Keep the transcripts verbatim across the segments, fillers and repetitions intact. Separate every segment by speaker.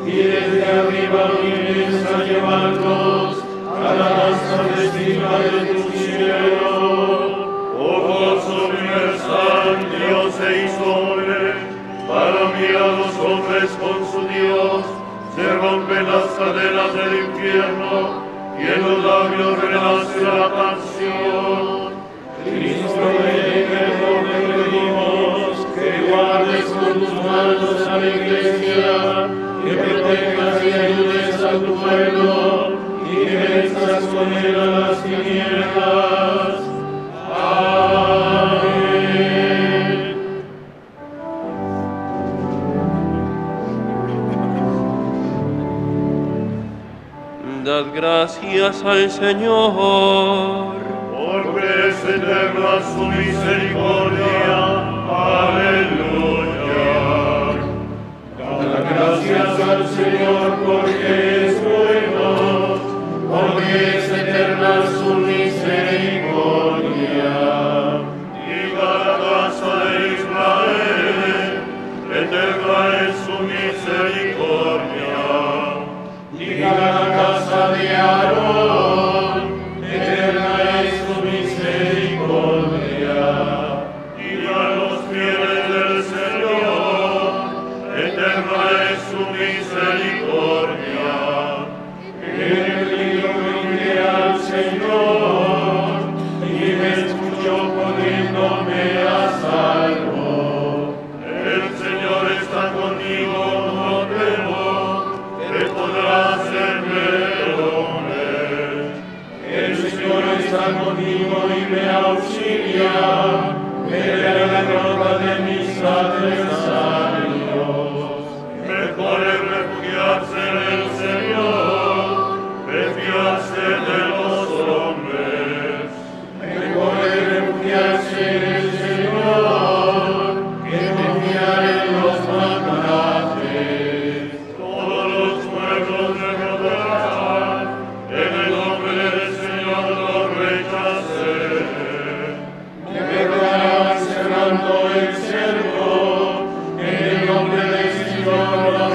Speaker 1: y desde arriba vienes a llevarnos a la danza festiva de tu cielo. Oh gozo universal, Dios se hizo hombre, para unir a los hombres con su Dios. Se rompen las cadenas del infierno y en los labios renace la canción. Cristo Rey, perdón te pedimos, que guardes con tus manos a la Iglesia, que protejas y ayudes a tu pueblo y que venzas con él a las tinieblas. Amén.
Speaker 2: Dad gracias al Señor.
Speaker 1: Porque es eterna su misericordia. Aleluya. Dad gracias al Señor porque es bueno, porque es eterna su misericordia. Diga la casa de Israel, eterna es su misericordia. Diga la casa de Aarón, eterna es su misericordia. Diga los fieles del Señor, eterna es su misericordia. El río grité al Señor, y me escuchó poniéndome a salvo. El Señor está conmigo, no temo, que podrá hacerme hombre. El Señor está conmigo y me auxilia, me da la ropa de mis adversarios. Mejor es refugiarse en el Señor, que fiarse de los hombres. Mejor es refugiarse en el Señor, que confiar en los magnates. Todos los pueblos me rodearán, en el nombre del Señor los rechacé. Me rodearán cerrando el cerco, en el nombre del Señor los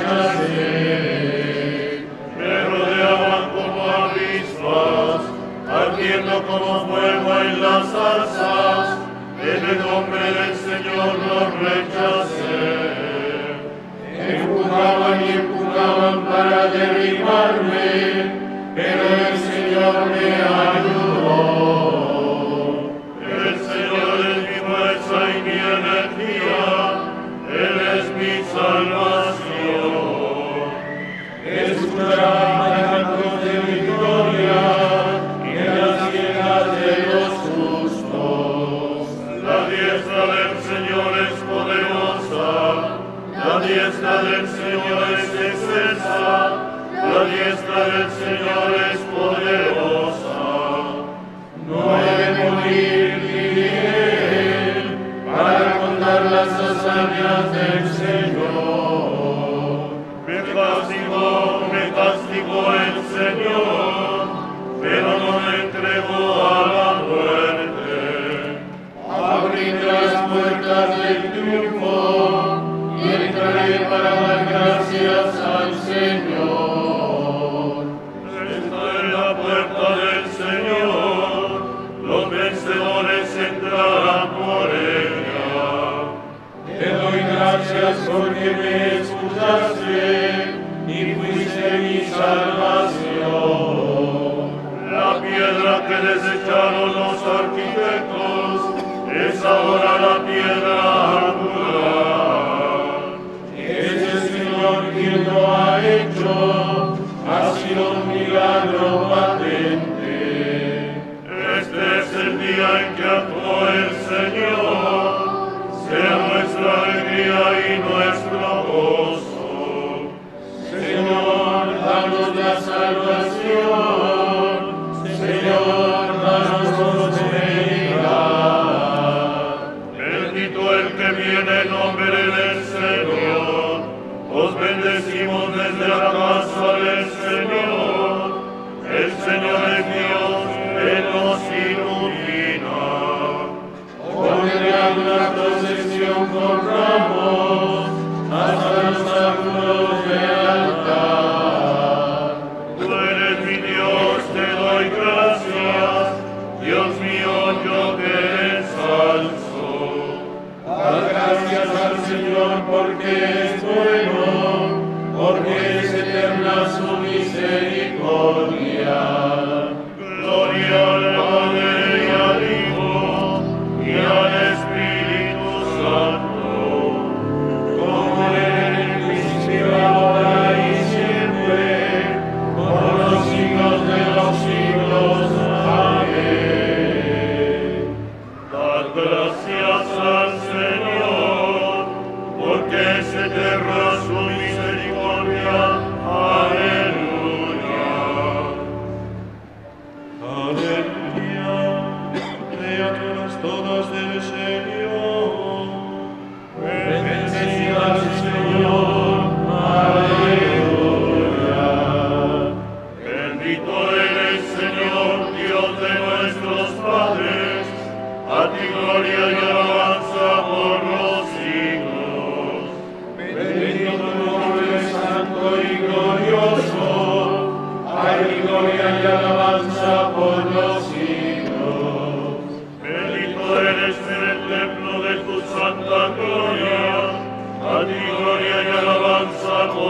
Speaker 1: rechacé. Me rodeaban como avispas, ardiendo como fuego en las zarzas, en el nombre del Señor los rechacé. Empujaban y empujaban para derribarme, pero el Señor me ayudó. El Señor es mi fuerza y mi energía, Él es mi salvación. Escuchará cantos de victoria y las hienas de los justos. La diestra del Señor es poderosa, la diestra del Señor es excelsa, la diestra del Señor es poderosa. No he de morir ni bien para contar las hazañas del Señor. Me castigó, me castigó el Señor, pero no me entregó a la muerte. Abrid las puertas del triunfo y entraré para dar gracias al Señor. Está en la puerta del Señor, los vencedores entrarán por ella. Te doy gracias porque me escuchaste y fuiste mi salvación. La piedra que desecharon los arquitectos es ahora la piedra angular. Es el Señor quien lo ha hecho, ha sido un milagro patente. Este es el día en que actuó el Señor, sea nuestra alegría y nuestro gozo. Señor, danos la salvación, Señor, danos prosperidad. Bendito el que viene en nombre del Señor, os bendecimos desde la casa del Señor. El Señor es Dios, Él nos ilumina. Ordenad una procesión con ramos hasta los ángulos de alba.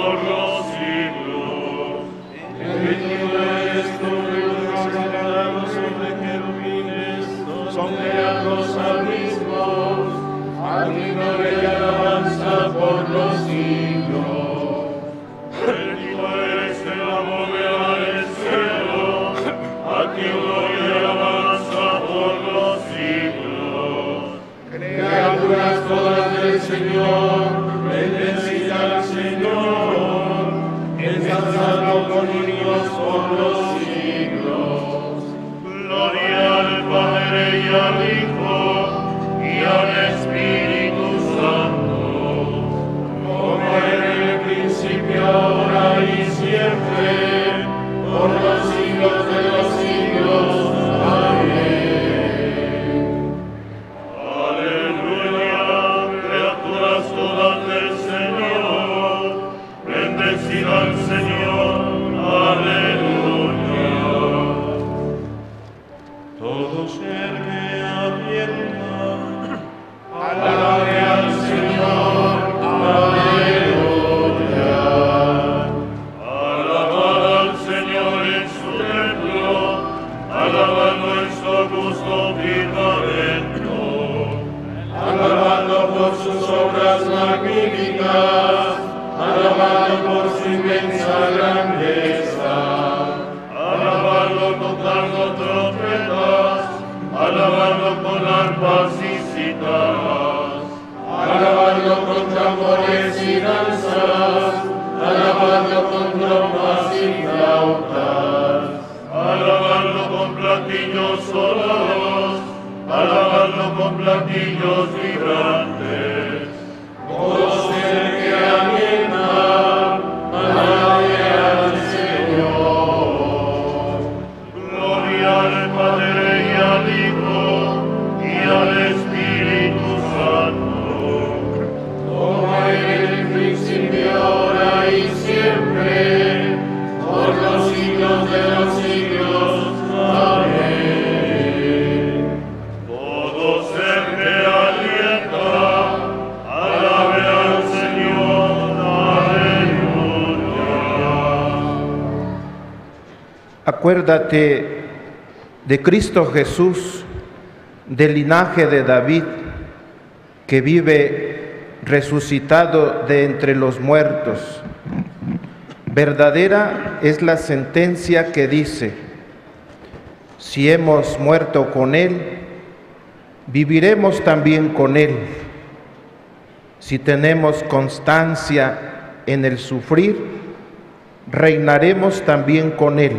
Speaker 1: por los siglos. Bendito eres tú, los sagrados sobre querubines, son creados al mismo, a ti gloria y alabanza por los siglos. Bendito eres en la bóveda del cielo, a ti gloria y alabanza por los siglos. Criaturas todas del Señor, bendecid al Señor, ensalzadlo con himnos por los siglos. Gloria al Padre y al Hijo y al Espíritu Santo, como era en el principio, ahora y siempre, por los siglos de los siglos. Amén. Aleluya, criaturas todas del Señor, bendecid al Señor. Aleluya. Todo ser que avienta, alabe al Señor. Aleluya. Alabad al Señor en su templo, alabando en su augusto firmamento, alabando por sus obras magníficas, alabando por su inmensa grandeza, alabando tocando trompetas, alabando con arpas y cítaras, alabando con tambores y danzas, alabando con trompas y flautas, alabando con platillos sonoros, alabando con platillos vibrantes. Todo ser que alienta, alabe al Señor. Gloria al Padre y al Hijo y al Espíritu Santo, como en el principio, ahora y siempre, por los siglos de los siglos. Amén. Todo ser que alienta, alabe al Señor. Aleluya.
Speaker 3: Acuérdate de Cristo Jesús, del linaje de David, que vive resucitado de entre los muertos. Verdadera es la sentencia que dice: si hemos muerto con Él, viviremos también con Él. Si tenemos constancia en el sufrir, reinaremos también con Él.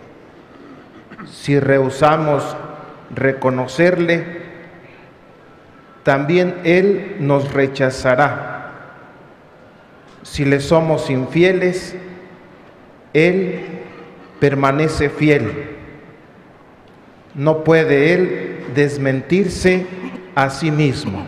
Speaker 3: Si rehusamos reconocerle, también Él nos rechazará. Si le somos infieles, Él permanece fiel. No puede Él desmentirse a sí mismo.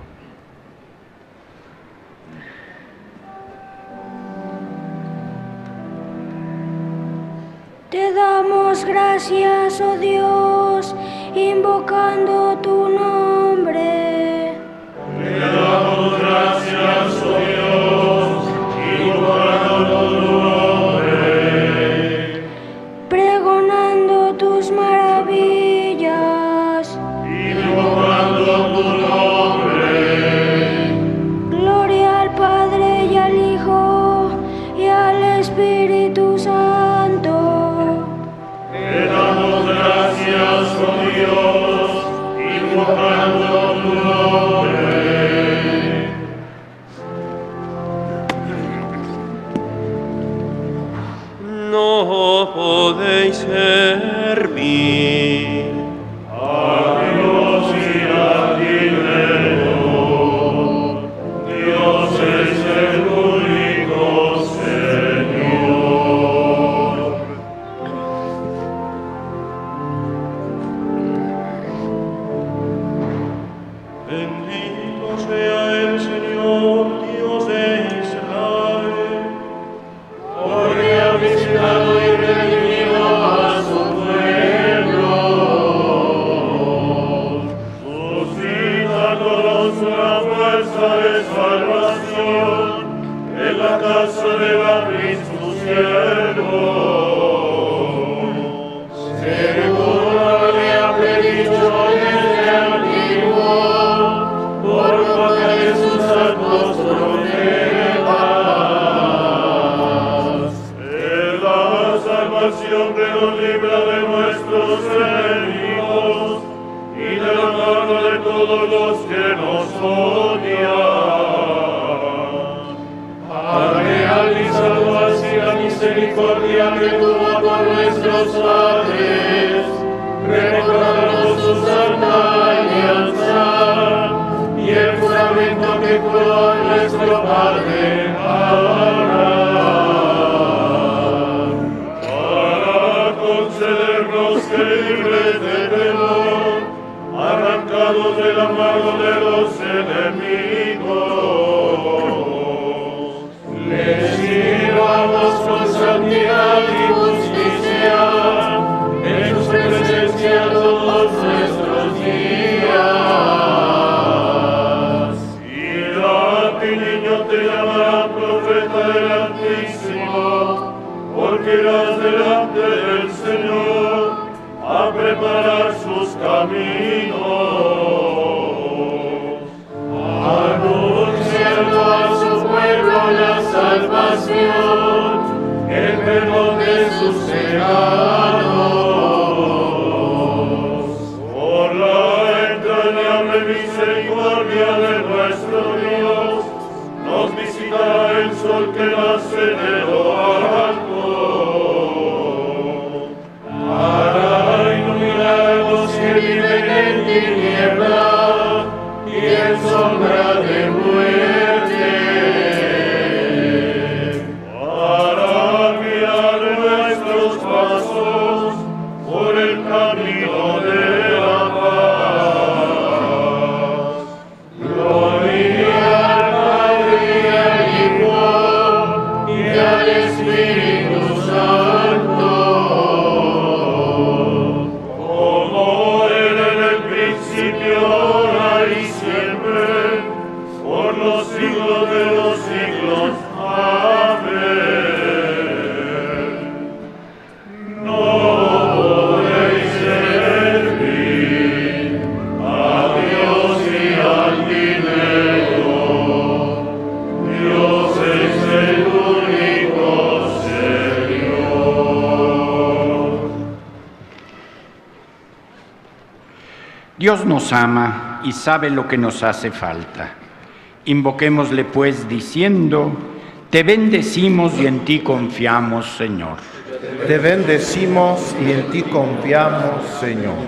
Speaker 4: Te damos gracias, oh Dios, invocando tu nombre.
Speaker 1: Te damos gracias, oh Dios, invocando tu nombre,
Speaker 4: Pregonando tus maravillas.
Speaker 1: invocando tu nombre.
Speaker 4: Gloria al Padre y al Hijo y al Espíritu Santo.
Speaker 1: Te damos gracias, oh Dios, invocando tu nombre.
Speaker 2: No podéis servir
Speaker 1: A Dios y a ti mejor. Dios es el único Señor. Bendito sea el Señor, Dios de Israel, porque ha visitado y redimido a su pueblo, abrir sus cielos. Seguro le ha predicho desde antiguo, por boca de sus santos profetas. Él da salvación que nos libra de nuestros enemigos y de la mano de todos los que nos odian. Ha realizado así la misericordia que tuvo con nuestros padres, recordando su santa alianza y el juramento que juró a nuestro padre Abraham, para concedernos que libres de temor, arrancados de la mano de los enemigos, les sirvamos con santidad y justicia en su presencia todos nuestros días. Y a ti, niño, te llamarán profeta del Altísimo, porque irás delante del Señor a preparar sus caminos, anunciando a su pueblo la salvación, el perdón de sus pecados. Por la entrañable misericordia de nuestro Dios, nos visitará el sol que nace de lo alto, para iluminar a los que viven en tiniebla y en sombra de muerte, para guiar nuestros pasos por el camino de la paz. Gloria al Padre y al Hijo y al Espíritu Santo, como era en el principio, ahora y siempre, por los siglos de los siglos. Amén. No podéis servir a Dios y al dinero. Dios es el único Señor.
Speaker 5: Dios nos ama y sabe lo que nos hace falta. Invoquémosle pues diciendo: te bendecimos y en ti confiamos, Señor.
Speaker 3: Te bendecimos y en ti confiamos, Señor.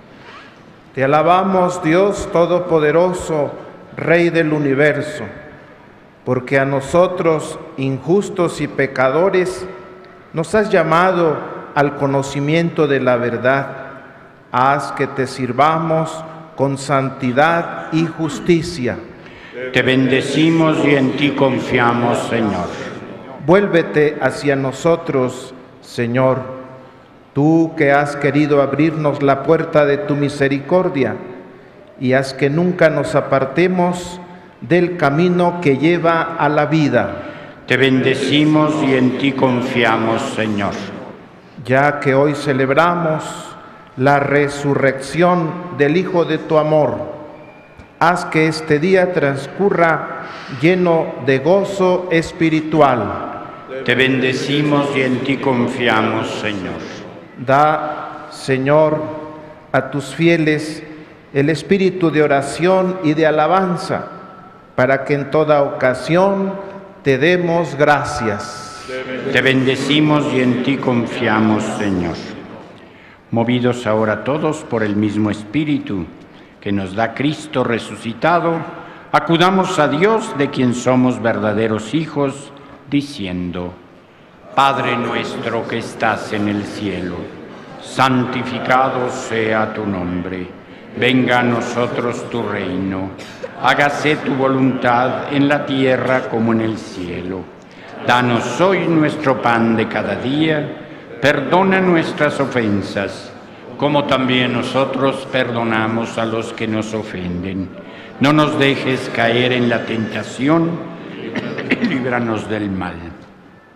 Speaker 3: Te alabamos, Dios Todopoderoso, Rey del universo, porque a nosotros, injustos y pecadores, nos has llamado al conocimiento de la verdad. Haz que te sirvamos con santidad y justicia.
Speaker 5: Te bendecimos y en ti confiamos, Señor.
Speaker 3: Vuélvete hacia nosotros, Señor, tú que has querido abrirnos la puerta de tu misericordia, y haz que nunca nos apartemos del camino que lleva a la vida.
Speaker 5: Te bendecimos y en ti confiamos, Señor.
Speaker 3: Ya que hoy celebramos la resurrección del Hijo de tu amor, haz que este día transcurra lleno de gozo espiritual.
Speaker 5: Te bendecimos y en ti confiamos, Señor.
Speaker 3: Da, Señor, a tus fieles el espíritu de oración y de alabanza, para que en toda ocasión te demos gracias.
Speaker 5: Te bendecimos y en ti confiamos, Señor. Movidos ahora todos por el mismo Espíritu que nos da Cristo resucitado, acudamos a Dios, de quien somos verdaderos hijos, diciendo: Padre nuestro que estás en el cielo, santificado sea tu nombre. Venga a nosotros tu reino. Hágase tu voluntad en la tierra como en el cielo. Danos hoy nuestro pan de cada día. Perdona nuestras ofensas, como también nosotros perdonamos a los que nos ofenden. No nos dejes caer en la tentación, líbranos del mal.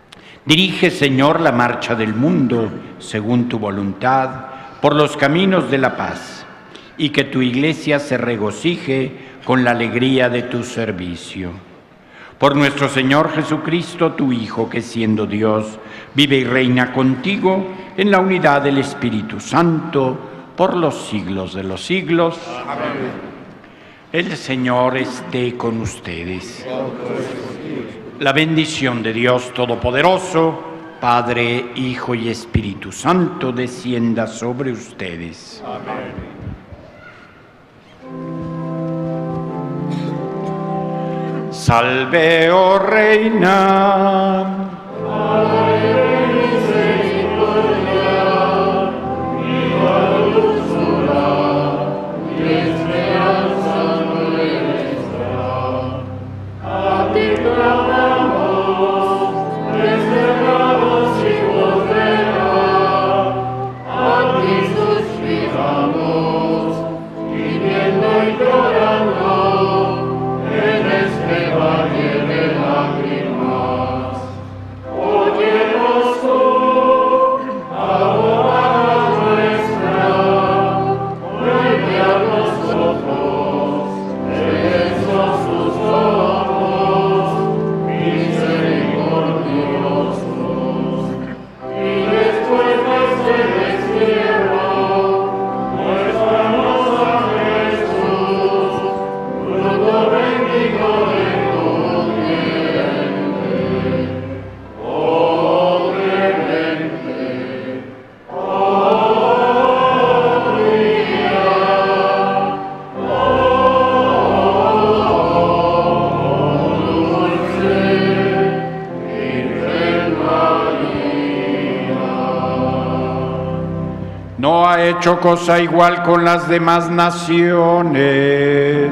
Speaker 5: Dirige, Señor, la marcha del mundo, según tu voluntad, por los caminos de la paz, y que tu Iglesia se regocije con la alegría de tu servicio. Por nuestro Señor Jesucristo, tu Hijo, que siendo Dios, vive y reina contigo en la unidad del Espíritu Santo, por los siglos de los siglos. Amén. El Señor esté con ustedes. La bendición de Dios Todopoderoso, Padre, Hijo y Espíritu Santo, descienda sobre ustedes. Amén. Salve, oh Reina. No ha hecho cosa igual con las demás naciones.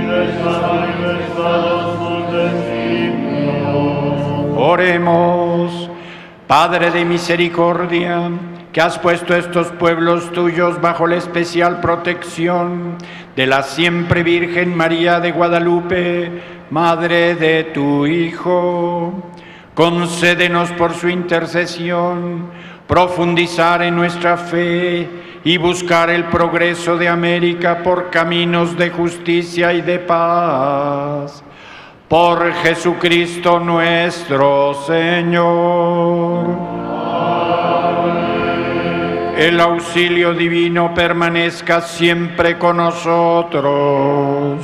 Speaker 5: Oremos. Padre de misericordia, que has puesto estos pueblos tuyos bajo la especial protección de la siempre Virgen María de Guadalupe, Madre de tu Hijo, concédenos por su intercesión profundizar en nuestra fe y buscar el progreso de América por caminos de justicia y de paz. Por Jesucristo nuestro Señor. Amén. El auxilio divino permanezca siempre con nosotros.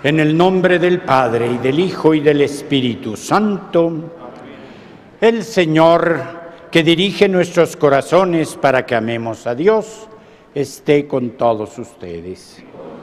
Speaker 5: En el nombre del Padre, y del Hijo, y del Espíritu Santo, el Señor, que dirige nuestros corazones para que amemos a Dios, esté con todos ustedes.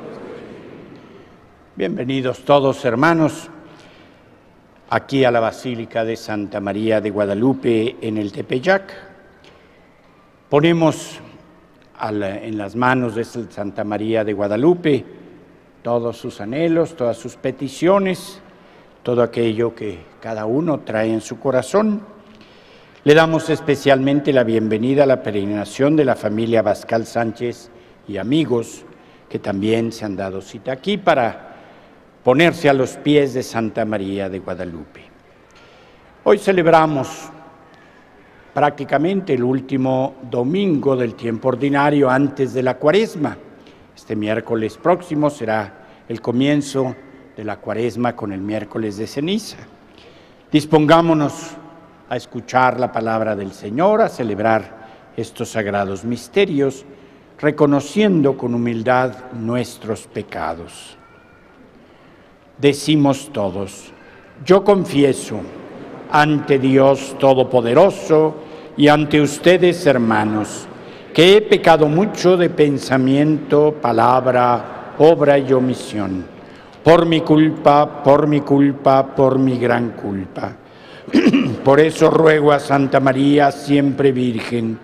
Speaker 5: Bienvenidos todos, hermanos, aquí a la Basílica de Santa María de Guadalupe en el Tepeyac. Ponemos en las manos de Santa María de Guadalupe todos sus anhelos, todas sus peticiones, todo aquello que cada uno trae en su corazón. Le damos especialmente la bienvenida a la peregrinación de la familia Bascal Sánchez y amigos que también se han dado cita aquí para ponerse a los pies de Santa María de Guadalupe. Hoy celebramos prácticamente el último domingo del tiempo ordinario antes de la Cuaresma. Este miércoles próximo será el comienzo de la Cuaresma con el miércoles de ceniza. Dispongámonos a escuchar la palabra del Señor, a celebrar estos sagrados misterios, reconociendo con humildad nuestros pecados. Decimos todos: yo confieso ante Dios Todopoderoso y ante ustedes, hermanos, que he pecado mucho de pensamiento, palabra, obra y omisión, por mi culpa, por mi culpa, por mi gran culpa. Por eso ruego a Santa María, siempre Virgen,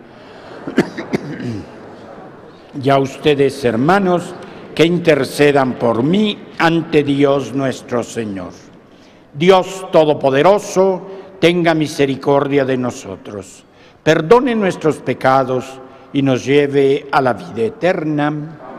Speaker 5: y a ustedes, hermanos, que intercedan por mí ante Dios nuestro Señor. Dios Todopoderoso, tenga misericordia de nosotros, perdone nuestros pecados y nos lleve a la vida eterna.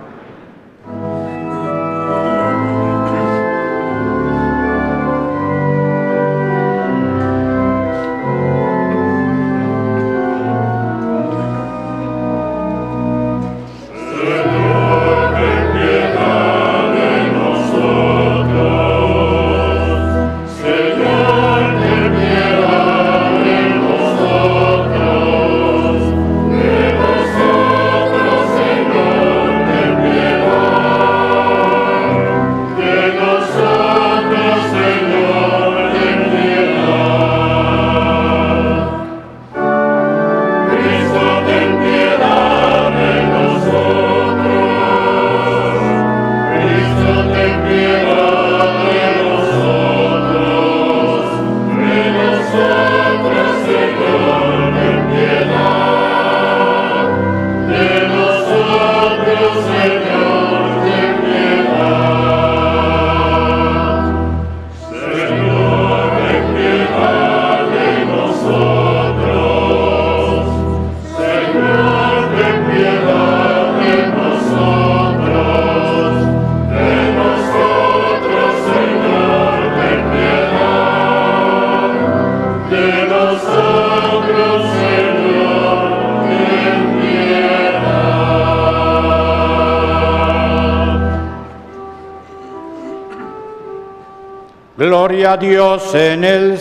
Speaker 5: Gloria a Dios en el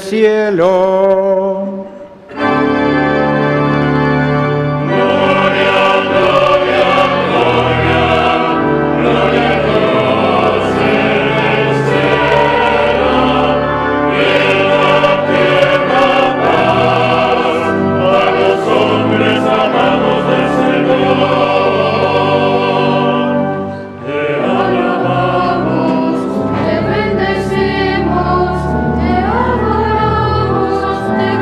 Speaker 5: cielo.
Speaker 6: Te bendecimos, te adoramos, te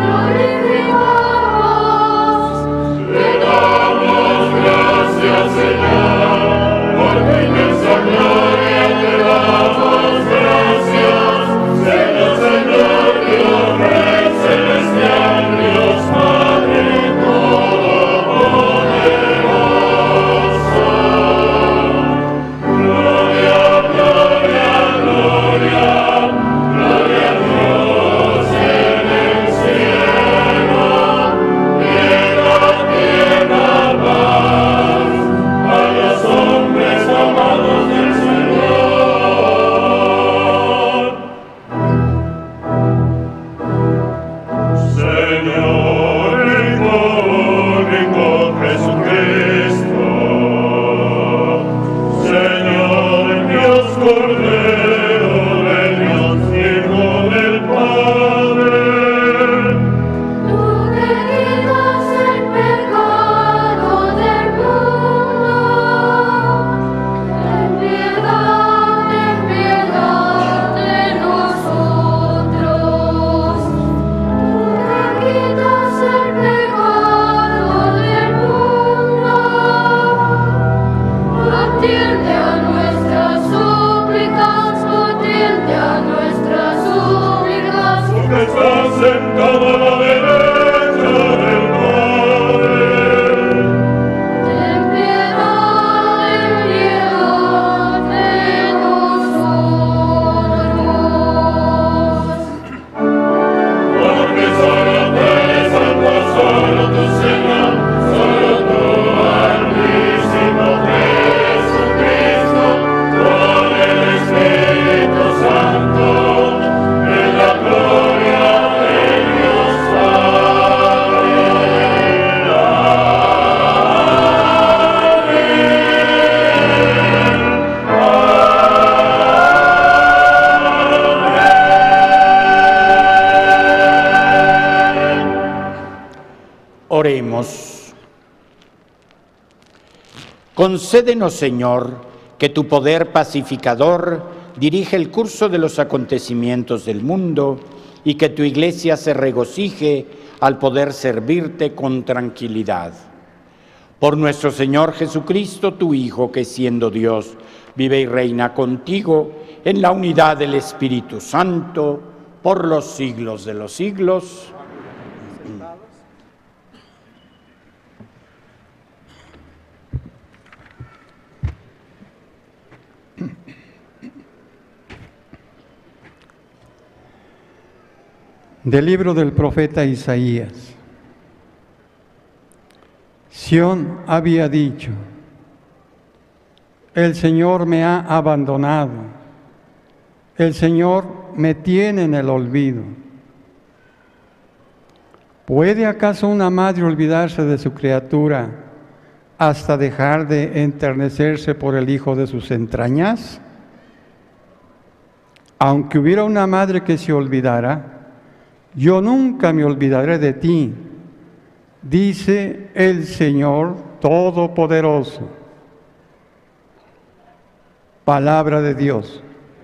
Speaker 5: Oremos. Concédenos, Señor, que tu poder pacificador dirige el curso de los acontecimientos del mundo y que tu Iglesia se regocije al poder servirte con tranquilidad. Por nuestro Señor Jesucristo, tu Hijo, que siendo Dios, vive y reina contigo en la unidad del Espíritu Santo, por los siglos de los siglos.
Speaker 6: Del libro del profeta Isaías. Sión había dicho: el Señor me ha abandonado, el Señor me tiene en el olvido. ¿Puede acaso una madre olvidarse de su criatura hasta dejar de enternecerse por el hijo de sus entrañas? Aunque hubiera una madre que se olvidara, yo nunca me olvidaré de ti, dice el Señor Todopoderoso. Palabra de Dios.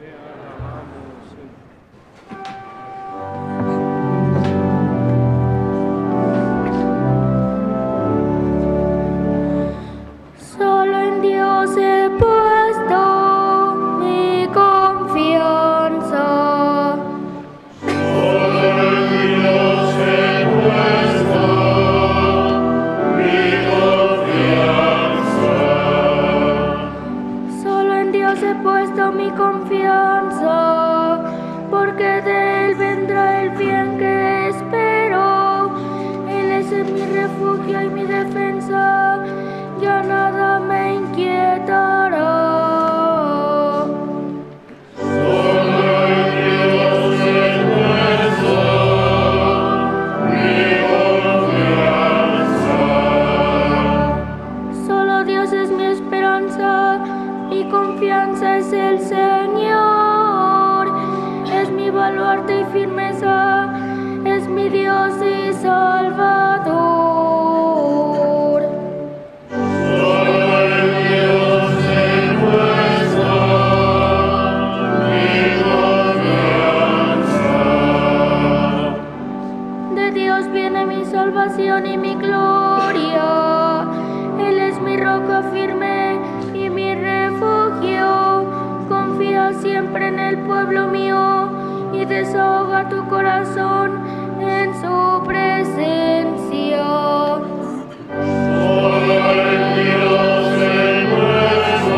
Speaker 4: Solo en Dios he puesto mi confianza. Mi confianza, porque de Él vendrá el bien que espero. Él es mi refugio y mi defensa, ya nada me inquietará.
Speaker 1: Solo en Dios he puesto mi confianza.
Speaker 4: Solo Dios es mi esperanza. Mi confianza es el Señor, es mi baluarte y firmeza, es mi Dios y Salvador.
Speaker 1: Solo en Dios he puesto mi confianza.
Speaker 4: De Dios viene mi salvación y mi gloria, Él es mi roca firme y mi refugio. Confía siempre en el pueblo mío y desahoga tu corazón en su presencia.
Speaker 1: Solo en Dios he puesto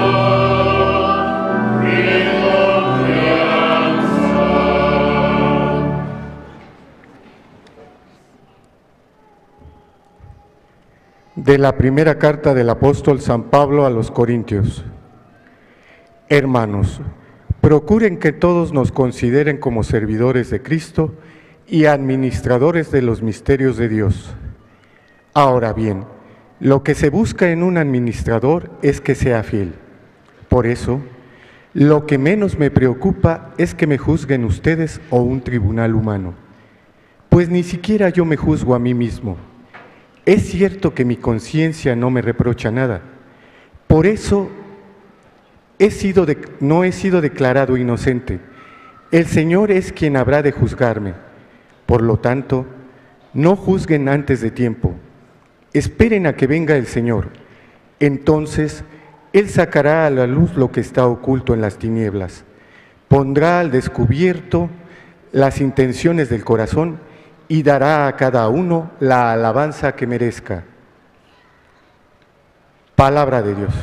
Speaker 1: mi confianza.
Speaker 7: De la primera carta del apóstol San Pablo a los Corintios. Hermanos, procuren que todos nos consideren como servidores de Cristo y administradores de los misterios de Dios. Ahora bien, lo que se busca en un administrador es que sea fiel. Por eso, lo que menos me preocupa es que me juzguen ustedes o un tribunal humano, pues ni siquiera yo me juzgo a mí mismo. Es cierto que mi conciencia no me reprocha nada. Por eso he sido de, no he sido declarado inocente. El Señor es quien habrá de juzgarme. Por lo tanto, no juzguen antes de tiempo. Esperen a que venga el Señor. Entonces, Él sacará a la luz lo que está oculto en las tinieblas. Pondrá al descubierto las intenciones del corazón y dará a cada uno la alabanza que merezca. Palabra de Dios.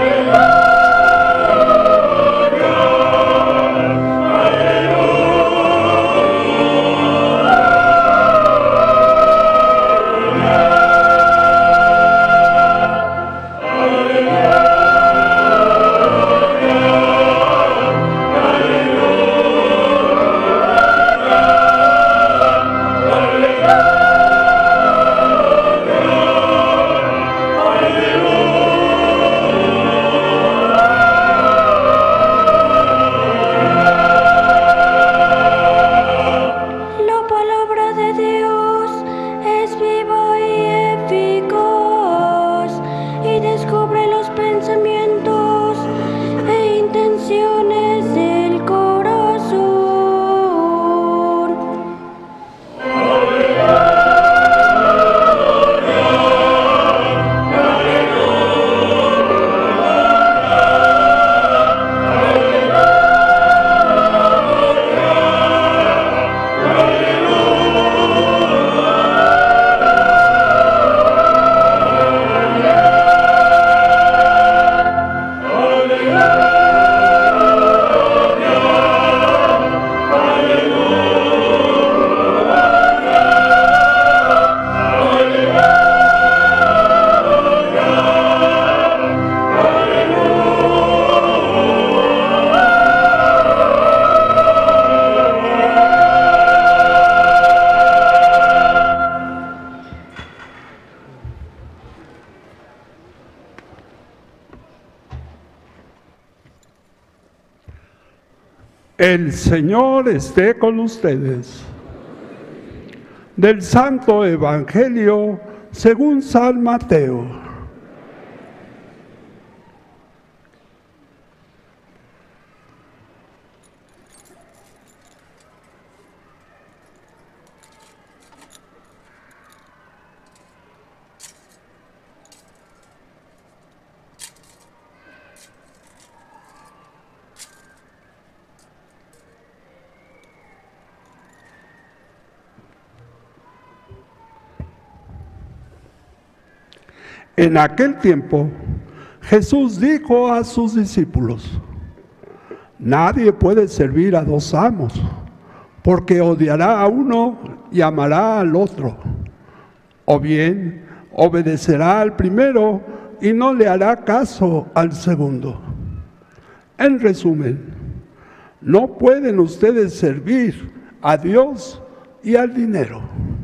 Speaker 1: Aleluya.
Speaker 8: El Señor esté con ustedes. Del Santo Evangelio según San Mateo. En aquel tiempo, Jesús dijo a sus discípulos: nadie puede servir a dos amos, porque odiará a uno y amará al otro, o bien obedecerá al primero y no le hará caso al segundo. En resumen, no pueden ustedes servir a Dios y al dinero.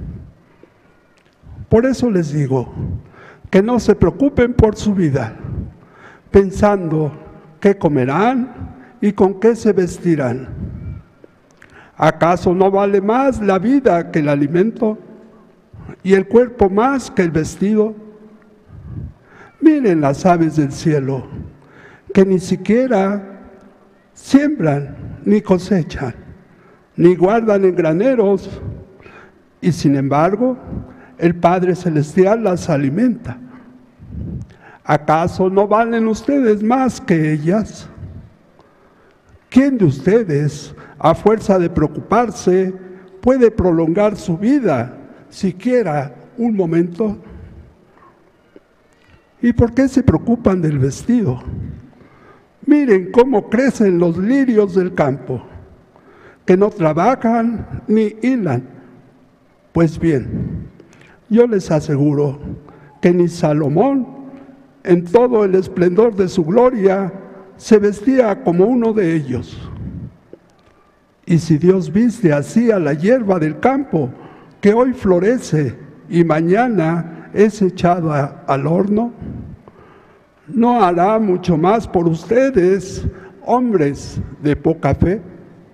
Speaker 8: Por eso les digo, que no se preocupen por su vida, pensando qué comerán y con qué se vestirán. ¿Acaso no vale más la vida que el alimento y el cuerpo más que el vestido? Miren las aves del cielo, que ni siquiera siembran ni cosechan, ni guardan en graneros, y sin embargo, el Padre Celestial las alimenta. ¿Acaso no valen ustedes más que ellas? ¿Quién de ustedes, a fuerza de preocuparse, puede prolongar su vida siquiera un momento? ¿Y por qué se preocupan del vestido? Miren cómo crecen los lirios del campo, que no trabajan ni hilan. Pues bien, yo les aseguro que ni Salomón, en todo el esplendor de su gloria, se vestía como uno de ellos. Y si Dios viste así a la hierba del campo, que hoy florece y mañana es echada al horno, ¿no hará mucho más por ustedes, hombres de poca fe?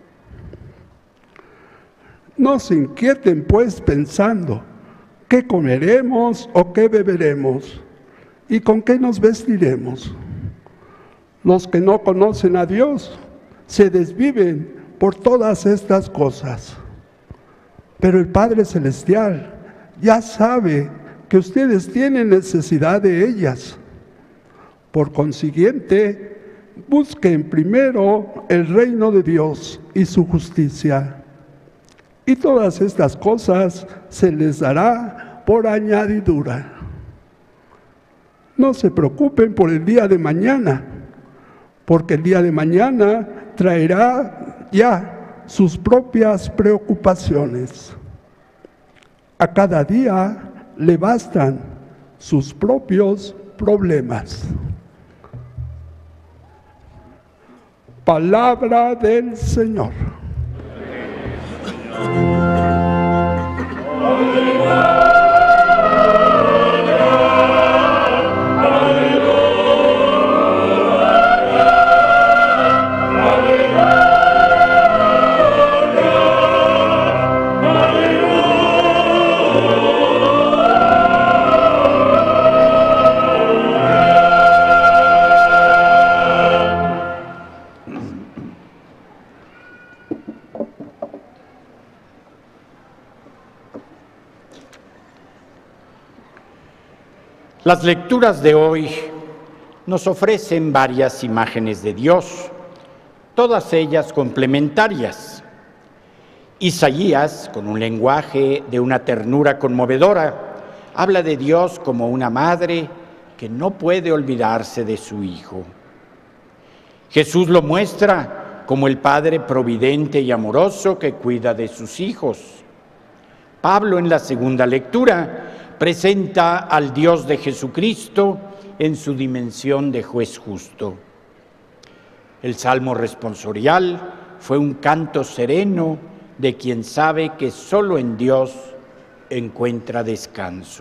Speaker 8: No se inquieten pues pensando, ¿qué comeremos o qué beberemos? ¿Y con qué nos vestiremos? Los que no conocen a Dios se desviven por todas estas cosas. Pero el Padre Celestial ya sabe que ustedes tienen necesidad de ellas. Por consiguiente, busquen primero el reino de Dios y su justicia, y todas estas cosas se les dará por añadidura. No se preocupen por el día de mañana, porque el día de mañana traerá ya sus propias preocupaciones. A cada día le bastan sus propios problemas. Palabra del Señor.
Speaker 5: Las lecturas de hoy nos ofrecen varias imágenes de Dios, todas ellas complementarias. Isaías, con un lenguaje de una ternura conmovedora, habla de Dios como una madre que no puede olvidarse de su hijo. Jesús lo muestra como el Padre providente y amoroso que cuida de sus hijos. Pablo, en la segunda lectura, presenta al Dios de Jesucristo en su dimensión de juez justo. El Salmo responsorial fue un canto sereno de quien sabe que solo en Dios encuentra descanso.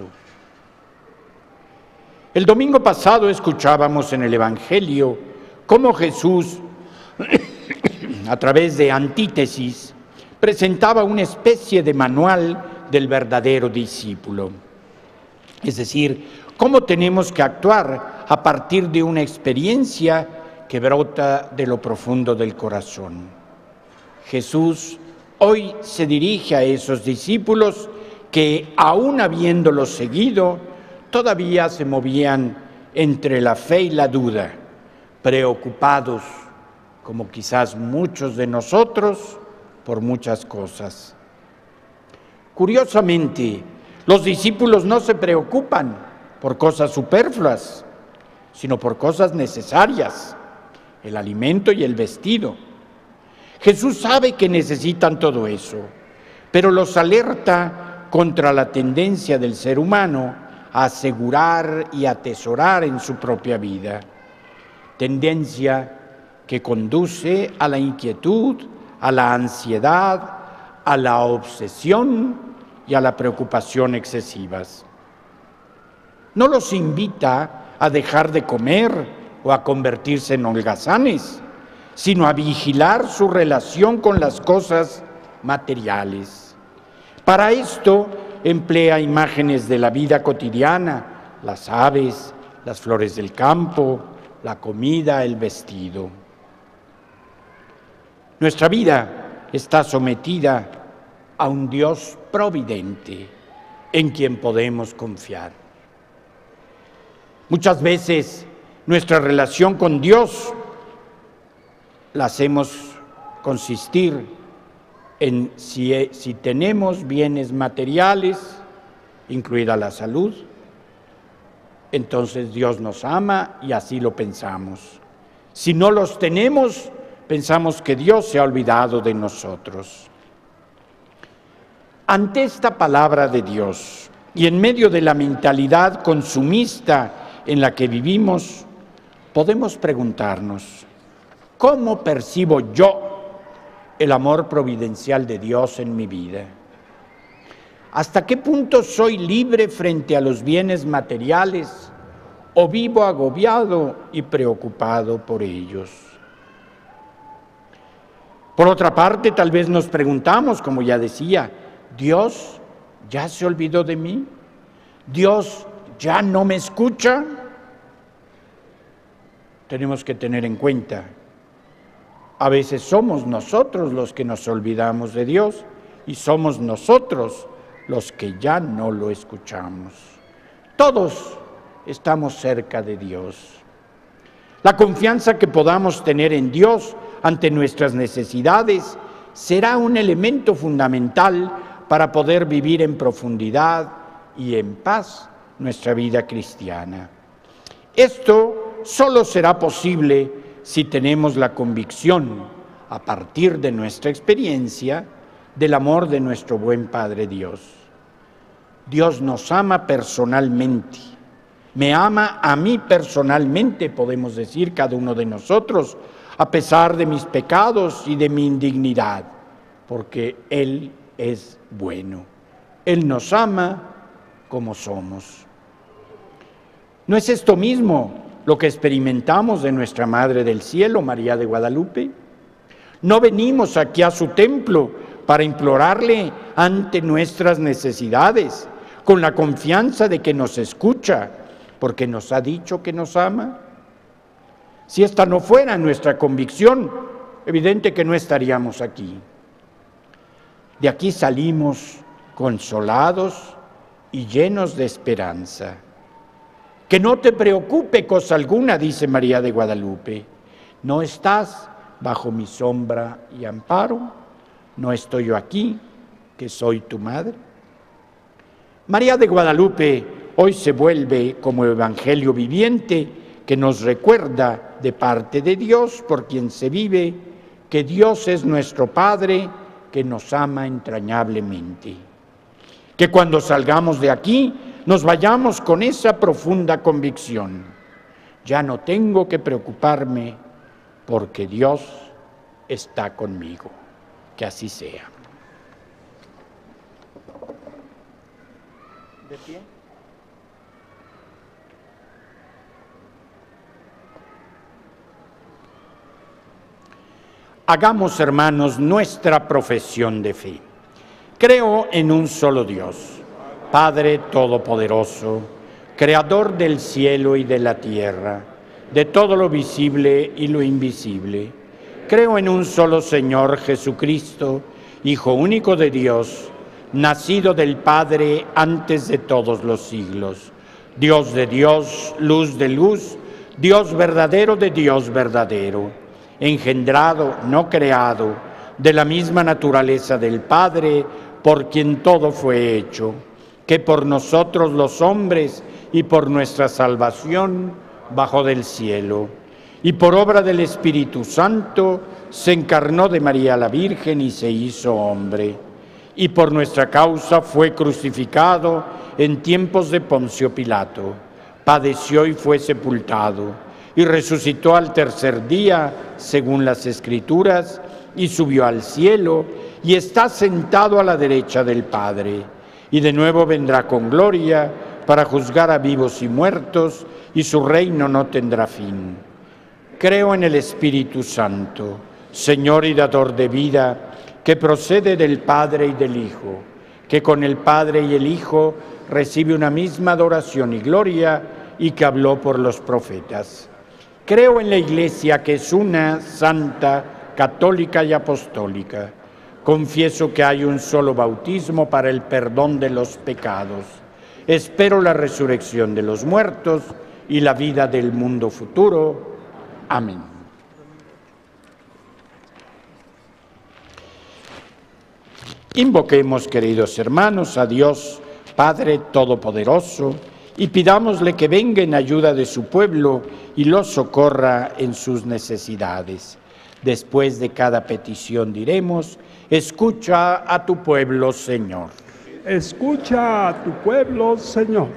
Speaker 5: El domingo pasado escuchábamos en el Evangelio cómo Jesús a través de antítesis, presentaba una especie de manual del verdadero discípulo. Es decir, cómo tenemos que actuar a partir de una experiencia que brota de lo profundo del corazón. Jesús hoy se dirige a esos discípulos que, aún habiéndolos seguido, todavía se movían entre la fe y la duda, preocupados, como quizás muchos de nosotros, por muchas cosas. Curiosamente, los discípulos no se preocupan por cosas superfluas, sino por cosas necesarias, el alimento y el vestido. Jesús sabe que necesitan todo eso, pero los alerta contra la tendencia del ser humano a asegurar y atesorar en su propia vida, tendencia que conduce a la inquietud, a la ansiedad, a la obsesión y a la preocupación excesivas. No los invita a dejar de comer o a convertirse en holgazanes, sino a vigilar su relación con las cosas materiales. Para esto emplea imágenes de la vida cotidiana, las aves, las flores del campo, la comida, el vestido. Nuestra vida está sometida a un Dios providente en quien podemos confiar. Muchas veces nuestra relación con Dios la hacemos consistir en si, si tenemos bienes materiales, incluida la salud, entonces Dios nos ama y así lo pensamos. Si no los tenemos, pensamos que Dios se ha olvidado de nosotros. Ante esta palabra de Dios y en medio de la mentalidad consumista en la que vivimos, podemos preguntarnos, ¿cómo percibo yo el amor providencial de Dios en mi vida? ¿Hasta qué punto soy libre frente a los bienes materiales o vivo agobiado y preocupado por ellos? Por otra parte, tal vez nos preguntamos, como ya decía, ¿Dios ya se olvidó de mí? ¿Dios ya no me escucha? Tenemos que tener en cuenta, a veces somos nosotros los que nos olvidamos de Dios y somos nosotros los que ya no lo escuchamos. Todos estamos cerca de Dios. La confianza que podamos tener en Dios ante nuestras necesidades será un elemento fundamental para poder vivir en profundidad y en paz nuestra vida cristiana. Esto solo será posible si tenemos la convicción, a partir de nuestra experiencia, del amor de nuestro buen Padre Dios. Dios nos ama personalmente, me ama a mí personalmente, podemos decir cada uno de nosotros, a pesar de mis pecados y de mi indignidad, porque Él es bueno. Él nos ama como somos. ¿No es esto mismo lo que experimentamos de nuestra Madre del Cielo, María de Guadalupe? No venimos aquí a su templo para implorarle ante nuestras necesidades, con la confianza de que nos escucha, porque nos ha dicho que nos ama. Si esta no fuera nuestra convicción, evidente que no estaríamos aquí. De aquí salimos consolados y llenos de esperanza. Que no te preocupe cosa alguna, dice María de Guadalupe. No estás bajo mi sombra y amparo, no estoy yo aquí, que soy tu madre. María de Guadalupe hoy se vuelve como evangelio viviente que nos recuerda de parte de Dios, por quien se vive, que Dios es nuestro Padre, que nos ama entrañablemente. Que cuando salgamos de aquí, nos vayamos con esa profunda convicción. Ya no tengo que preocuparme porque Dios está conmigo. Que así sea. ¿De pie? Hagamos, hermanos, nuestra profesión de fe. Creo en un solo Dios, Padre Todopoderoso, Creador del cielo y de la tierra, de todo lo visible y lo invisible. Creo en un solo Señor Jesucristo, Hijo único de Dios, nacido del Padre antes de todos los siglos, Dios de Dios, luz de luz, Dios verdadero de Dios verdadero, engendrado, no creado, de la misma naturaleza del Padre, por quien todo fue hecho, que por nosotros los hombres y por nuestra salvación bajó del cielo, y por obra del Espíritu Santo se encarnó de María la Virgen y se hizo hombre, y por nuestra causa fue crucificado en tiempos de Poncio Pilato, padeció y fue sepultado, y resucitó al tercer día, según las Escrituras, y subió al cielo, y está sentado a la derecha del Padre, y de nuevo vendrá con gloria para juzgar a vivos y muertos, y su reino no tendrá fin. Creo en el Espíritu Santo, Señor y dador de vida, que procede del Padre y del Hijo, que con el Padre y el Hijo recibe una misma adoración y gloria, y que habló por los profetas. Creo en la Iglesia, que es una, santa, católica y apostólica. Confieso que hay un solo bautismo para el perdón de los pecados. Espero la resurrección de los muertos y la vida del mundo futuro. Amén. Invoquemos, queridos hermanos, a Dios, Padre Todopoderoso, y pidámosle que venga en ayuda de su pueblo y los socorra en sus necesidades. Después de cada petición diremos: escucha a tu pueblo, Señor.
Speaker 8: Escucha a tu pueblo, Señor.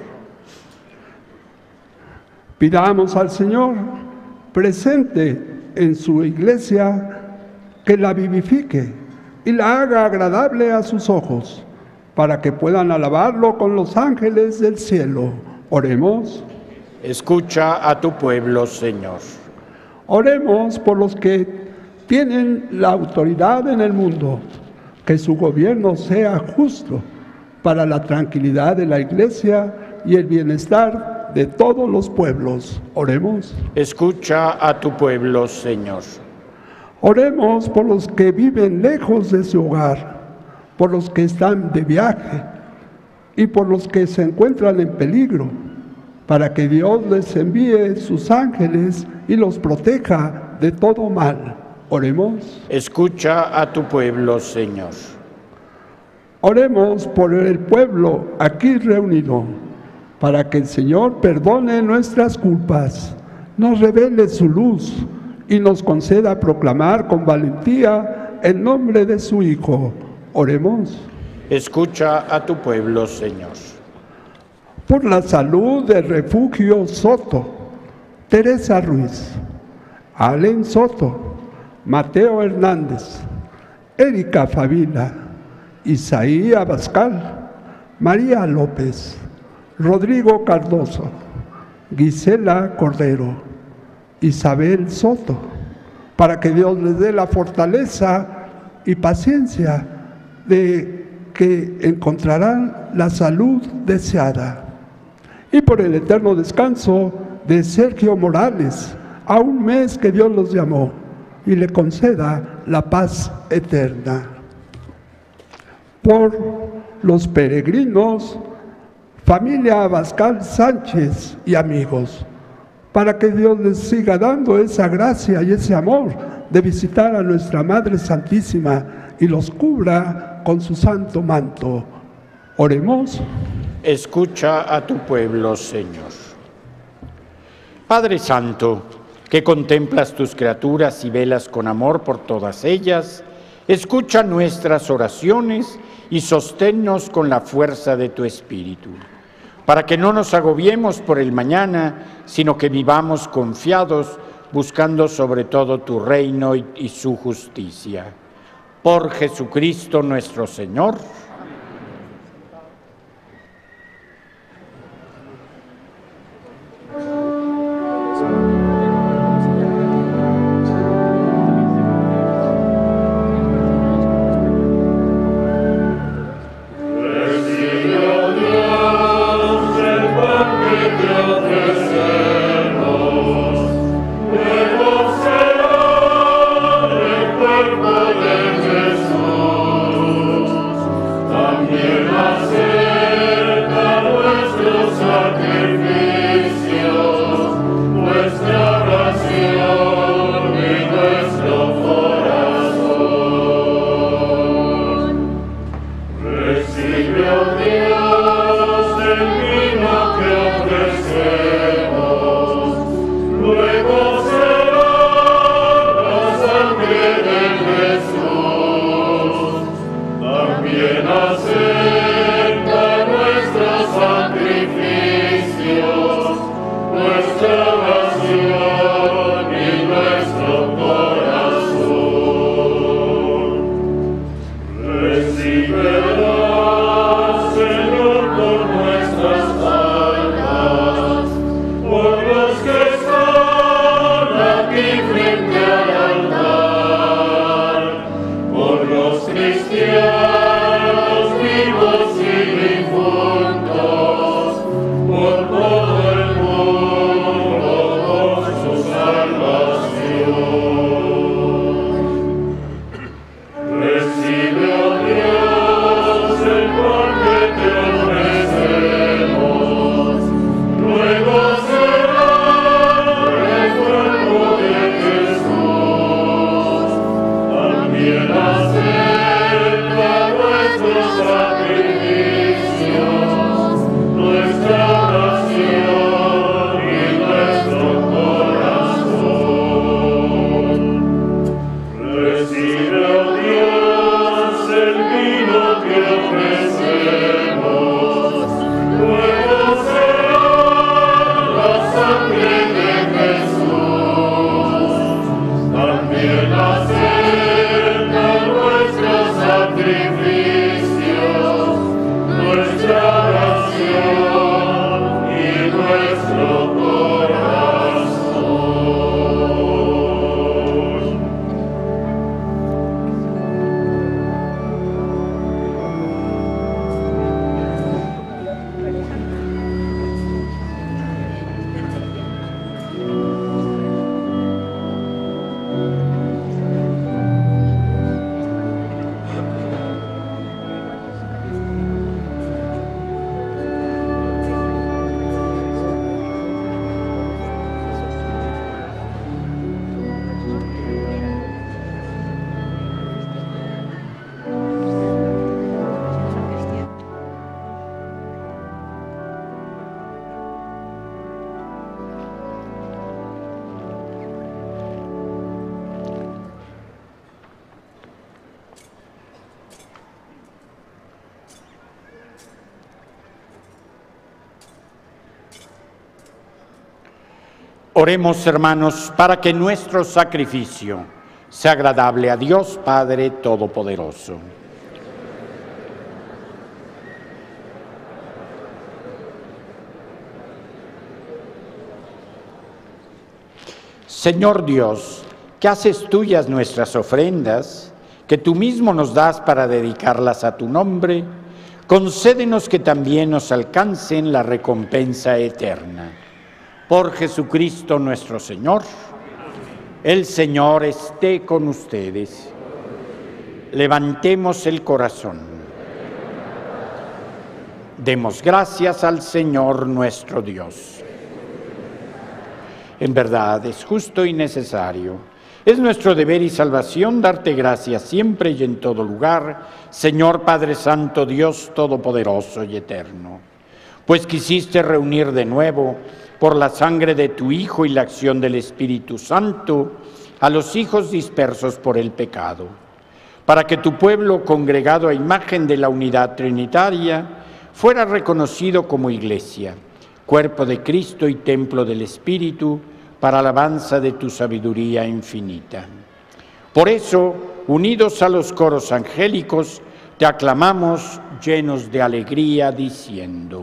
Speaker 8: Pidamos al Señor, presente en su iglesia, que la vivifique y la haga agradable a sus ojos, para que puedan alabarlo con los ángeles del cielo. Oremos.
Speaker 5: Escucha a tu pueblo, Señor.
Speaker 8: Oremos por los que tienen la autoridad en el mundo, que su gobierno sea justo para la tranquilidad de la iglesia y el bienestar de todos los pueblos. Oremos.
Speaker 5: Escucha a tu pueblo, Señor.
Speaker 8: Oremos por los que viven lejos de su hogar, por los que están de viaje y por los que se encuentran en peligro, para que Dios les envíe sus ángeles y los proteja de todo mal. Oremos.
Speaker 5: Escucha a tu pueblo, Señor.
Speaker 8: Oremos por el pueblo aquí reunido, para que el Señor perdone nuestras culpas, nos revele su luz y nos conceda proclamar con valentía el nombre de su Hijo. Oremos.
Speaker 5: Escucha a tu pueblo, Señor.
Speaker 8: Por la salud del Refugio Soto, Teresa Ruiz, Allen Soto, Mateo Hernández, Erika Favila, Isaí Abascal, María López, Rodrigo Cardoso, Gisela Cordero, Isabel Soto, para que Dios les dé la fortaleza y paciencia de que encontrarán la salud deseada. Y por el eterno descanso de Sergio Morales, a un mes que Dios los llamó, y le conceda la paz eterna. Por los peregrinos, familia Abascal Sánchez y amigos, para que Dios les siga dando esa gracia y ese amor de visitar a nuestra Madre Santísima y los cubra con su santo manto. Oremos.
Speaker 5: Escucha a tu pueblo, Señor. Padre Santo, que contemplas tus criaturas y velas con amor por todas ellas, escucha nuestras oraciones y sosténnos con la fuerza de tu Espíritu, para que no nos agobiemos por el mañana, sino que vivamos confiados, buscando sobre todo tu reino y, y su justicia. Por Jesucristo nuestro Señor. Oremos, hermanos, para que nuestro sacrificio sea agradable a Dios Padre Todopoderoso. Señor Dios, que haces tuyas nuestras ofrendas, que tú mismo nos das para dedicarlas a tu nombre, concédenos que también nos alcancen la recompensa eterna. Por Jesucristo nuestro Señor. El Señor esté con ustedes. Levantemos el corazón. Demos gracias al Señor nuestro Dios. En verdad, es justo y necesario. Es nuestro deber y salvación darte gracias siempre y en todo lugar, Señor Padre Santo, Dios Todopoderoso y Eterno. Pues quisiste reunir de nuevo, por la sangre de tu Hijo y la acción del Espíritu Santo, a los hijos dispersos por el pecado, para que tu pueblo, congregado a imagen de la unidad trinitaria, fuera reconocido como Iglesia, cuerpo de Cristo y templo del Espíritu, para alabanza de tu sabiduría infinita. Por eso, unidos a los coros angélicos, te aclamamos llenos de alegría, diciendo: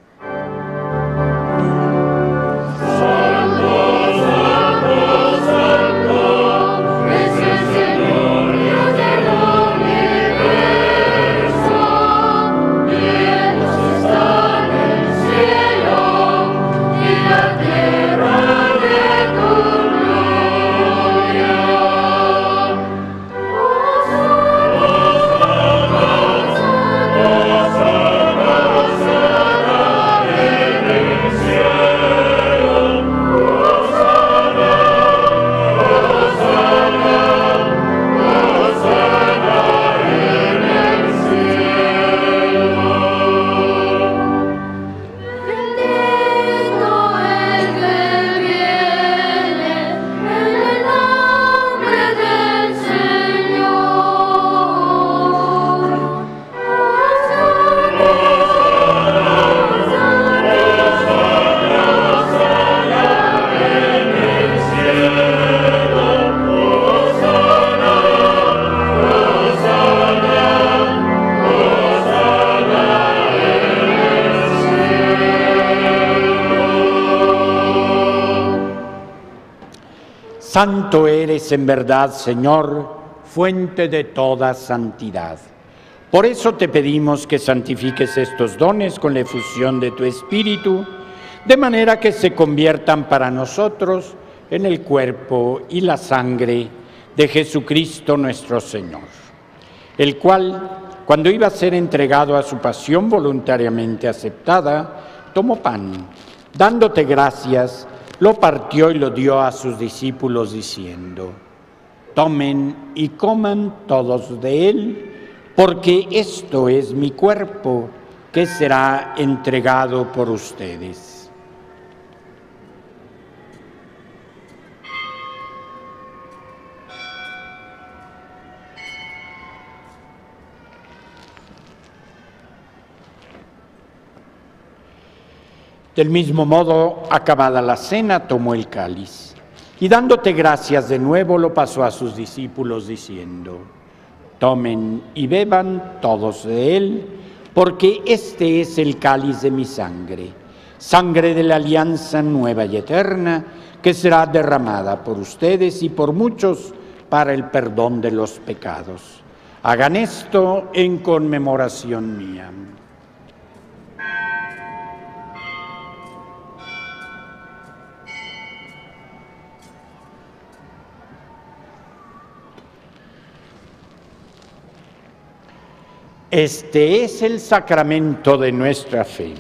Speaker 5: Santo eres en verdad, Señor, fuente de toda santidad. Por eso te pedimos que santifiques estos dones con la efusión de tu Espíritu, de manera que se conviertan para nosotros en el cuerpo y la sangre de Jesucristo nuestro Señor, el cual, cuando iba a ser entregado a su pasión voluntariamente aceptada, tomó pan, dándote gracias, lo partió y lo dio a sus discípulos diciendo: tomen y coman todos de él, porque esto es mi cuerpo, que será entregado por ustedes. Del mismo modo, acabada la cena, tomó el cáliz y dándote gracias de nuevo lo pasó a sus discípulos diciendo: tomen y beban todos de él, porque este es el cáliz de mi sangre, sangre de la alianza nueva y eterna, que será derramada por ustedes y por muchos para el perdón de los pecados. Hagan esto en conmemoración mía. Este es el sacramento de nuestra fe.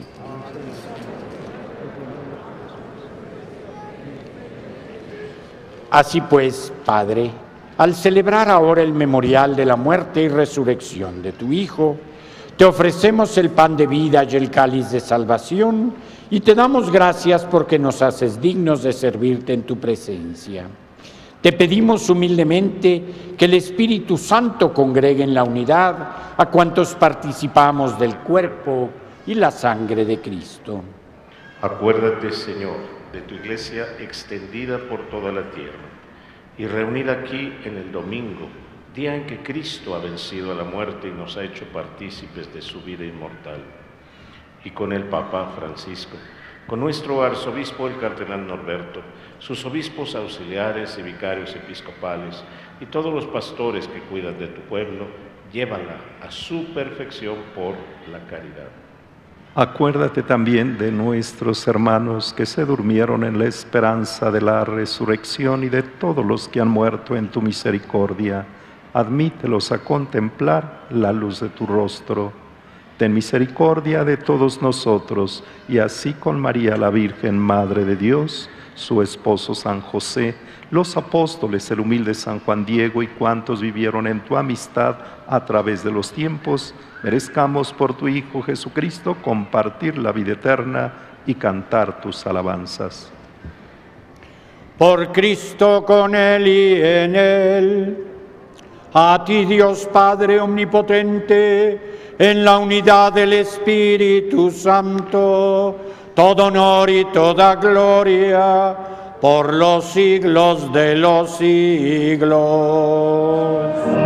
Speaker 5: Así pues, Padre, al celebrar ahora el memorial de la muerte y resurrección de tu Hijo, te ofrecemos el pan de vida y el cáliz de salvación y te damos gracias porque nos haces dignos de servirte en tu presencia. Te pedimos humildemente que el Espíritu Santo congregue en la unidad a cuantos participamos del cuerpo y la sangre de Cristo.
Speaker 1: Acuérdate, Señor,
Speaker 9: de tu iglesia extendida por toda la tierra y reunida aquí en el domingo, día en que Cristo ha vencido a la muerte y nos ha hecho partícipes de su vida inmortal. Y con el Papa Francisco, con nuestro arzobispo el cardenal Norberto, sus obispos auxiliares y vicarios episcopales y todos los pastores que cuidan de tu pueblo, llévala a su perfección por la caridad.
Speaker 10: Acuérdate también de nuestros hermanos que se durmieron en la esperanza de la resurrección y de todos los que han muerto en tu misericordia. Admítelos a contemplar la luz de tu rostro. Ten misericordia de todos nosotros, y así con María la Virgen, Madre de Dios, su esposo San José, los apóstoles, el humilde San Juan Diego y cuantos vivieron en tu amistad a través de los tiempos, merezcamos por tu Hijo Jesucristo compartir la vida eterna y cantar tus alabanzas.
Speaker 5: Por Cristo, con Él y en Él, a ti Dios Padre omnipotente, en la unidad del Espíritu Santo, todo honor y toda gloria, por los siglos de los siglos.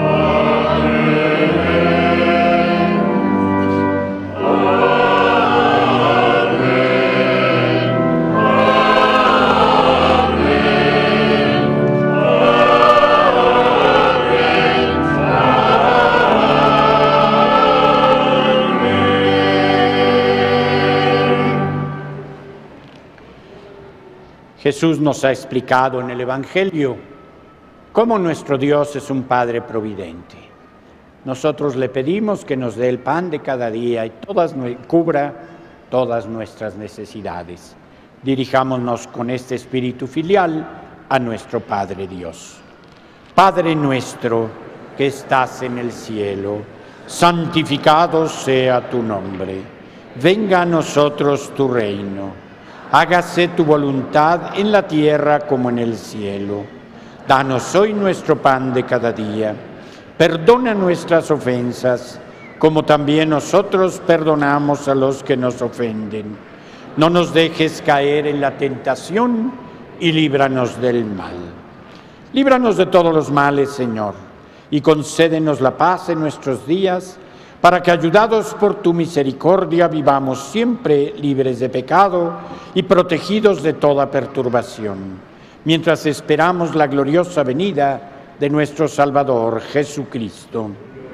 Speaker 5: Jesús nos ha explicado en el Evangelio cómo nuestro Dios es un Padre providente. Nosotros le pedimos que nos dé el pan de cada día y todas, cubra todas nuestras necesidades. Dirijámonos con este espíritu filial a nuestro Padre Dios. Padre nuestro que estás en el cielo, santificado sea tu nombre. Venga a nosotros tu reino. Hágase tu voluntad en la tierra como en el cielo. Danos hoy nuestro pan de cada día. Perdona nuestras ofensas, como también nosotros perdonamos a los que nos ofenden. No nos dejes caer en la tentación y líbranos del mal. Líbranos de todos los males, Señor, y concédenos la paz en nuestros días, para que, ayudados por tu misericordia, vivamos siempre libres de pecado y protegidos de toda perturbación, mientras esperamos la gloriosa venida de nuestro Salvador Jesucristo.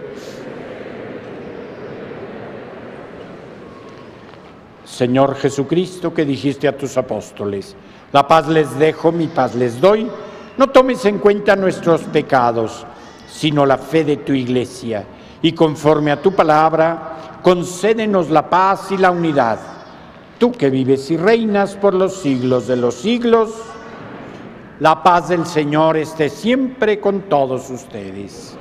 Speaker 5: Señor Jesucristo, que dijiste a tus apóstoles: la paz les dejo, mi paz les doy, no tomes en cuenta nuestros pecados, sino la fe de tu Iglesia, y conforme a tu palabra, concédenos la paz y la unidad. Tú que vives y reinas por los siglos de los siglos, la paz del Señor esté siempre con todos ustedes.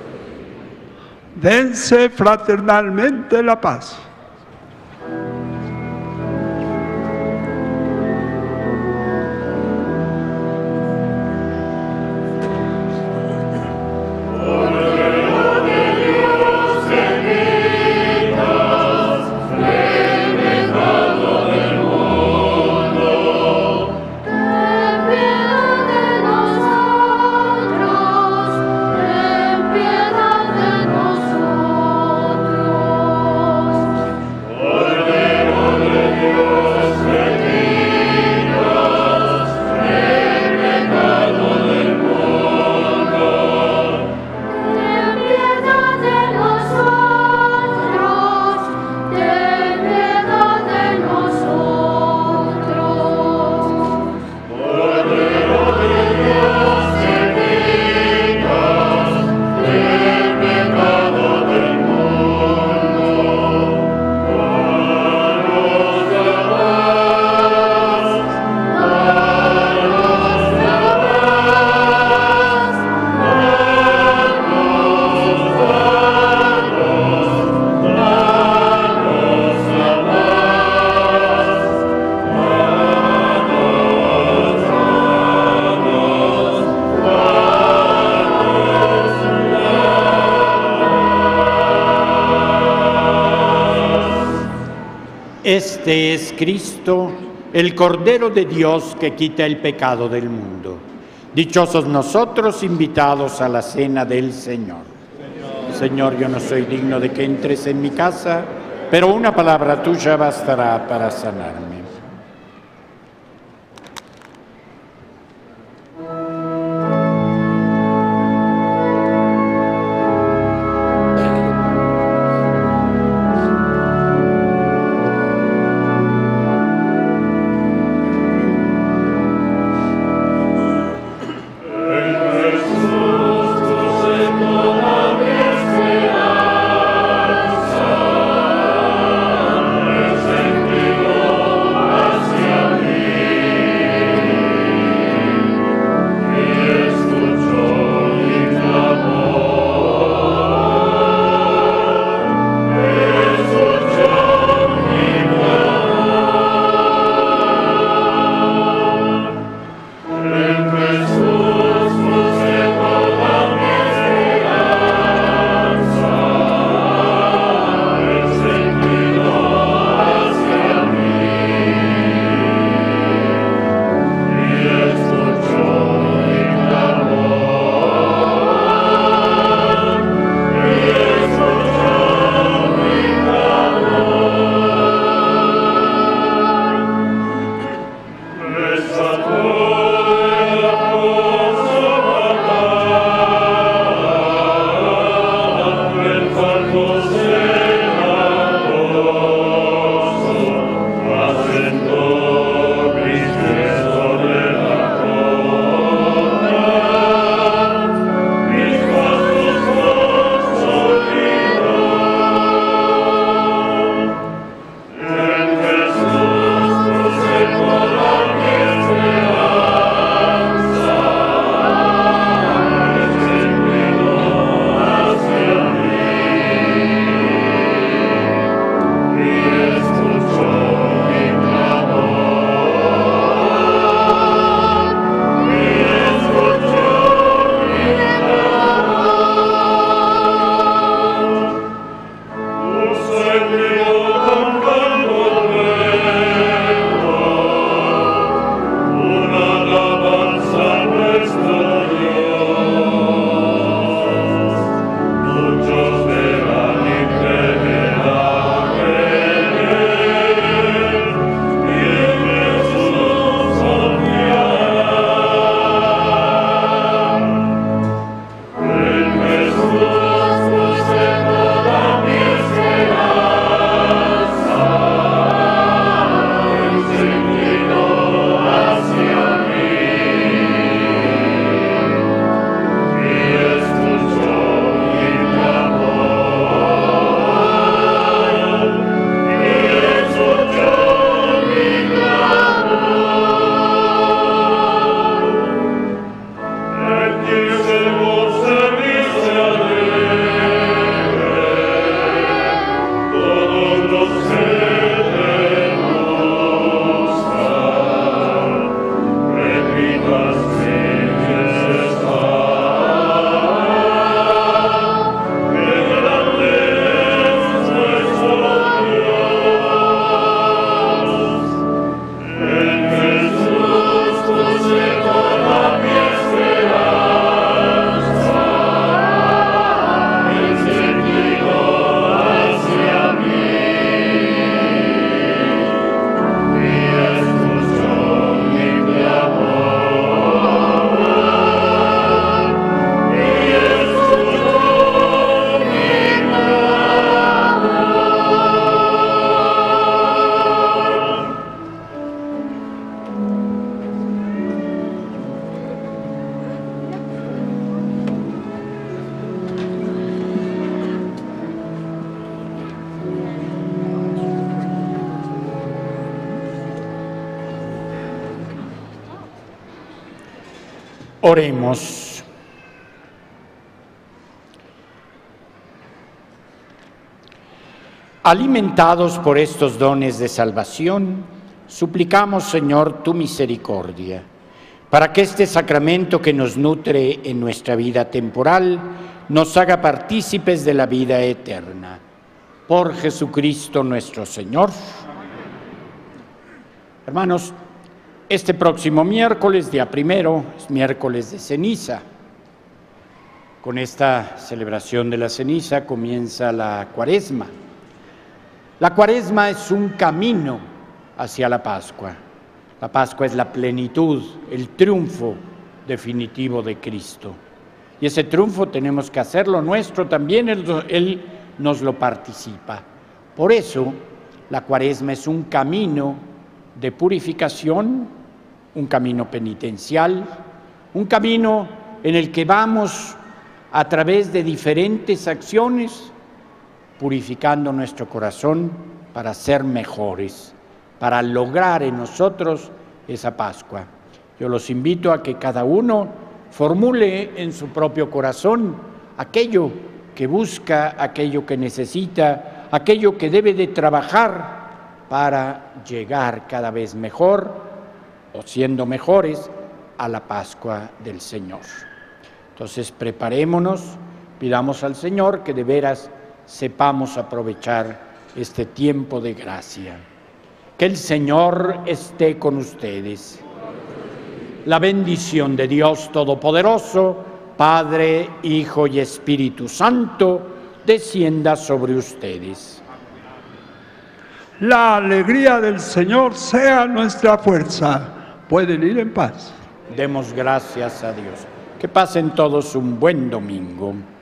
Speaker 8: Dense fraternalmente la paz.
Speaker 5: Este es Cristo, el Cordero de Dios que quita el pecado del mundo. Dichosos nosotros invitados a la cena del Señor. Señor, yo no soy digno de que entres en mi casa, pero una palabra tuya bastará para sanarme. Oremos. Alimentados por estos dones de salvación, suplicamos, Señor, tu misericordia, para que este sacramento que nos nutre en nuestra vida temporal nos haga partícipes de la vida eterna. Por Jesucristo nuestro Señor. Hermanos, este próximo miércoles, día primero, es miércoles de ceniza. Con esta celebración de la ceniza comienza la Cuaresma. La Cuaresma es un camino hacia la Pascua. La Pascua es la plenitud, el triunfo definitivo de Cristo. Y ese triunfo tenemos que hacerlo nuestro también, Él, Él nos lo participa. Por eso, la Cuaresma es un camino de purificación, un camino penitencial, un camino en el que vamos a través de diferentes acciones, purificando nuestro corazón para ser mejores, para lograr en nosotros esa Pascua. Yo los invito a que cada uno formule en su propio corazón aquello que busca, aquello que necesita, aquello que debe de trabajar para llegar cada vez mejor o siendo mejores a la Pascua del Señor. Entonces preparémonos, pidamos al Señor que de veras sepamos aprovechar este tiempo de gracia. Que el Señor esté con ustedes. La bendición de Dios Todopoderoso, Padre, Hijo y Espíritu Santo, descienda sobre ustedes.
Speaker 8: La alegría del Señor sea nuestra fuerza. Pueden ir en paz.
Speaker 5: Demos gracias a Dios. Que pasen todos un buen domingo.